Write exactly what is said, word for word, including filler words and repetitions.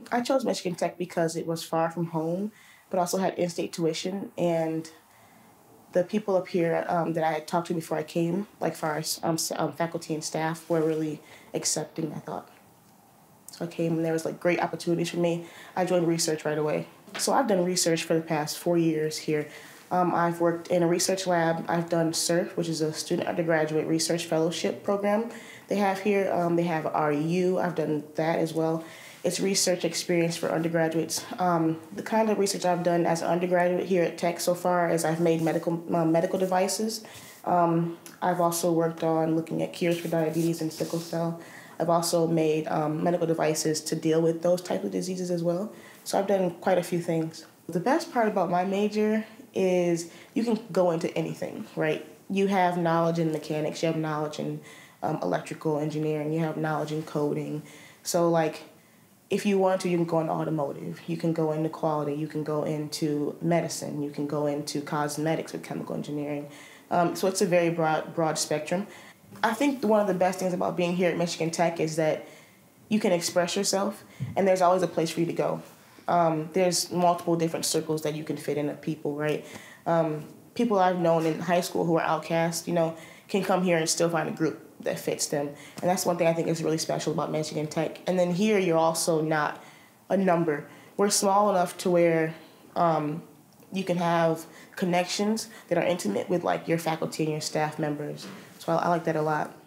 I chose Michigan Tech because it was far from home, but also had in-state tuition, and the people up here um, that I had talked to before I came, like far as um, um, faculty and staff, were really accepting, I thought. So I came and there was like great opportunities for me. I joined research right away. So I've done research for the past four years here. Um, I've worked in a research lab. I've done SURF, which is a student undergraduate research fellowship program they have here. Um, they have R E U. I've done that as well. It's research experience for undergraduates. Um, the kind of research I've done as an undergraduate here at Tech so far is I've made medical uh, medical devices. Um, I've also worked on looking at cures for diabetes and sickle cell. I've also made um, medical devices to deal with those types of diseases as well. So I've done quite a few things. The best part about my major is you can go into anything, right? You have knowledge in mechanics, you have knowledge in um, electrical engineering, you have knowledge in coding. So like, if you want to, you can go into automotive, you can go into quality, you can go into medicine, you can go into cosmetics with chemical engineering. Um, so it's a very broad, broad spectrum. I think one of the best things about being here at Michigan Tech is that you can express yourself, and there's always a place for you to go. Um, there's multiple different circles that you can fit in of people, right? Um, people I've known in high school who are outcasts, you know, can come here and still find a group that fits them. And that's one thing I think is really special about Michigan Tech. And then here, you're also not a number. We're small enough to where um, you can have connections that are intimate with like your faculty and your staff members. So I, I like that a lot.